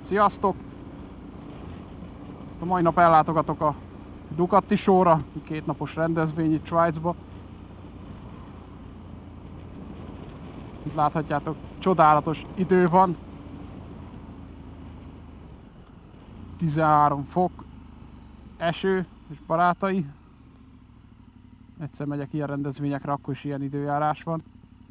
Sziasztok! A mai nap ellátogatok a Ducati Show-ra, 2 napos rendezvény itt Svájcba. Itt láthatjátok, csodálatos idő van. 13 fok, eső és barátai. Egyszer megyek ilyen rendezvényekre, akkor is ilyen időjárás van.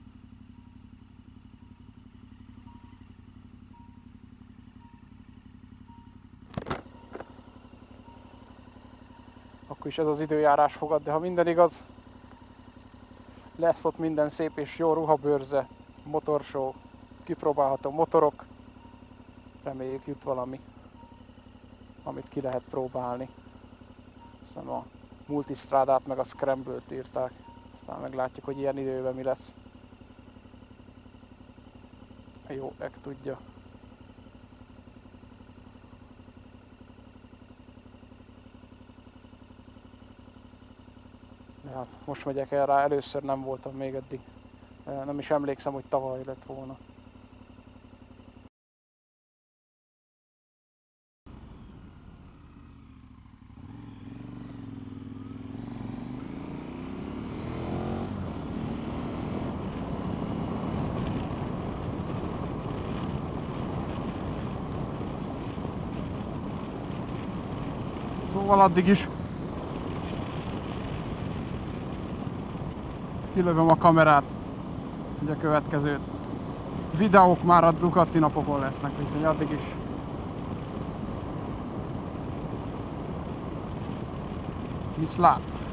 Akkor is ez az időjárás fogad, de ha minden igaz, lesz ott minden szép és jó ruhabőrze, motorshow, kipróbálható motorok. Reméljük jut valami, amit ki lehet próbálni. Aztán a Multistrádát meg a Scramble-t írták. Aztán meglátjuk, hogy ilyen időben mi lesz. A jó eg tudja. De hát most megyek el rá, először nem voltam még eddig. Nem is emlékszem, hogy tavaly lett volna. Szóval addig is kilövöm a kamerát, hogy a következő videók már a Ducati napokon lesznek, úgyhogy addig is viszlát!